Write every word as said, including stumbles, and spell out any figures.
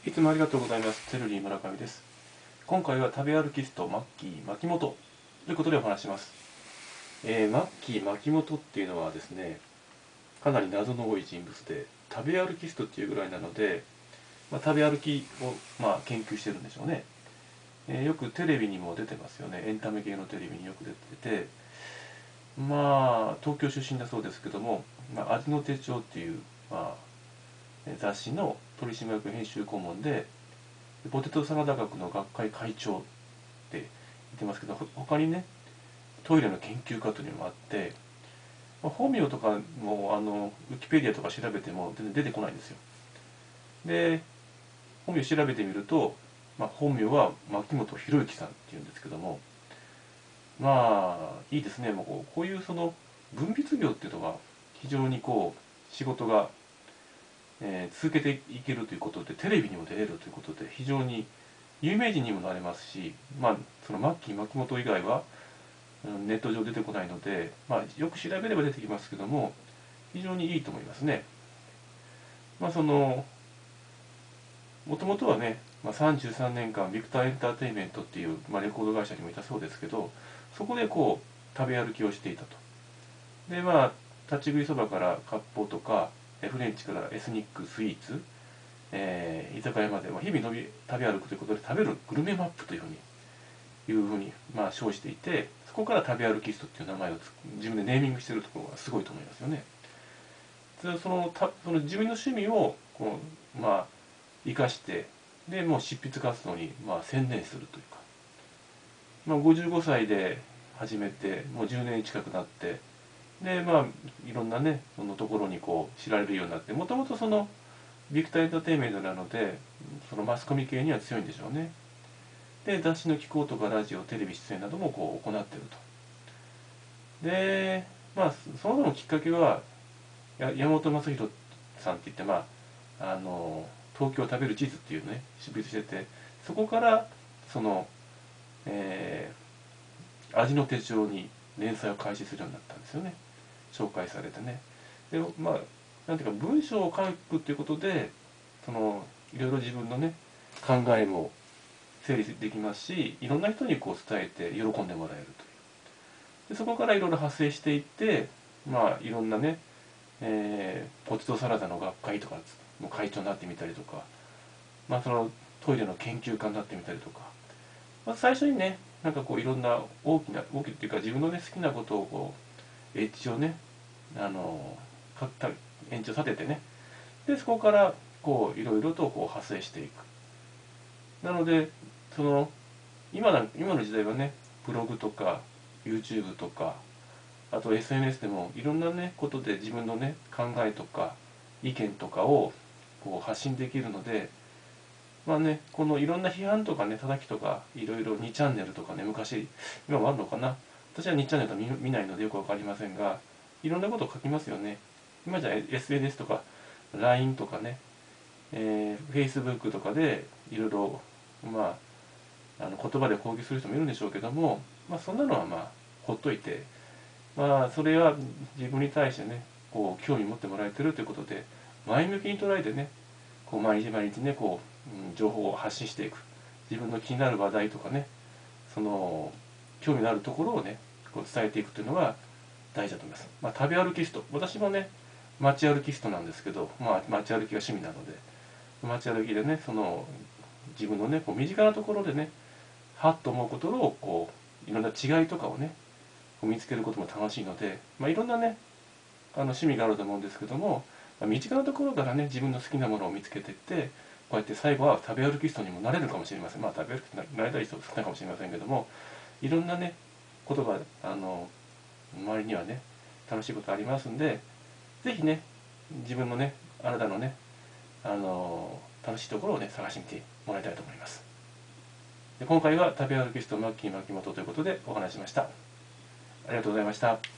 いつもありがとうございます。テルリー村上です。今回は食べ歩きストマッキー牧本ということでお話します。えー、マッキー牧本っていうのはですね、かなり謎の多い人物で、食べ歩きストっていうぐらいなので、まあ、食べ歩きを、まあ、研究してるんでしょうね。えーよくテレビにも出てますよね。エンタメ系のテレビによく出てて、まあ、東京出身だそうですけども、まあ、味の手帳っていう、まあ、雑誌の取締役編集顧問で、ポテトサラダ学の学会会長って言ってますけど、他にね、トイレの研究家というのもあって、まあ、本名とかもあのウィキペディアとか調べても全然出てこないんですよ。で、本名調べてみると、まあ、本名は牧本博之さんっていうんですけども、まあいいですね。もうこうこういうその文筆業っていうのは非常にこう仕事が、えー続けていけるということで、テレビにも出れるということで非常に有名人にもなれますし、まあそのマッキー牧本以外はネット上出てこないので、まあ、よく調べれば出てきますけども、非常にいいと思いますね。まあ、その、もともとはね、まあ、さんじゅうさんねんかんビクターエンターテインメントっていう、まあ、レコード会社にもいたそうですけど、そこでこう、食べ歩きをしていたと。で、まあ、立ち食いそばから割烹とか、フレンチからエスニック、スイーツ、えー居酒屋まで、まあ、日々伸び食べ歩くということで、食べるグルメマップというふうにいうふうに、まあ、称していて、そこから食べ歩きストっていう名前を自分でネーミングしているところがすごいと思いますよね。でそのたその自分の趣味をこう、まあ、生かして、でもう執筆活動に、まあ、専念するというか、まあ、ごじゅうごさいで始めてもうじゅうねん近くなって、でまあいろんなねそのところにこう知られるようになって、もともとそのビクターエンターテインメントなのでそのマスコミ系には強いんでしょうね。で雑誌の寄稿とかラジオテレビ出演などもこう行っていると。でまあそもそもきっかけはや山本昌弘さんって言って、まああの東京を食べる地図っていうね執筆してて、そこからその、えー味の手帳に連載を開始するようになったんですよね。紹介されてね。でまあなんていうか文章を書くっていうことで、そのいろいろ自分のね考えも整理できますし、いろんな人にこう伝えて喜んでもらえるという。でそこからいろいろ派生していって、まあいろんなね、えーポテトサラダの学会とかの会長になってみたりとか、まあそのトイレの研究家になってみたりとか、まあ、最初にねなんかこういろんな大きな大きいっていうか自分のね好きなことをこうエッジをねあのかた延長立ててね、でそこからこういろいろとこう派生していく。なのでその今な今の時代はねブログとか YouTube とか、あと エスエヌエス でもいろんなねことで自分のね考えとか意見とかをこう発信できるので、まあねこのいろんな批判とかね叩きとかいろいろにチャンネルとかね、昔今もあるのかな、私はにチャンネルとか見見ないのでよくわかりませんが、いろんなことを書きますよね。今じゃ エスエヌエス とか ライン とかね、えー、Facebook とかでいろいろまああの言葉で攻撃する人もいるんでしょうけども、まあそんなのはまあほっといて、まあそれは自分に対してねこう興味持ってもらえてるということで前向きに捉えてね、こう毎日毎日ねこう、うん、情報を発信していく、自分の気になる話題とかね、その興味のあるところをねこう伝えていくというのが大事だと思います。まあ、食べ歩きスト、私もね街歩きストなんですけど、まあ、街歩きが趣味なので街歩きでねその自分のねこう身近なところでねはっと思うことをこういろんな違いとかをねこう見つけることも楽しいので、まあ、いろんなねあの趣味があると思うんですけども、まあ、身近なところからね自分の好きなものを見つけていって、こうやって最後は食べ歩き人にもなれるかもしれません。まあ食べ歩きになれたい人少ないかもしれませんけども、いろんなねことがあの周りにはね楽しいことありますんで、ぜひね自分のねあなたのねあの楽しいところをね探してみてもらいたいと思います。で今回は食べ歩き人マッキー牧本ということでお話ししました。ありがとうございました。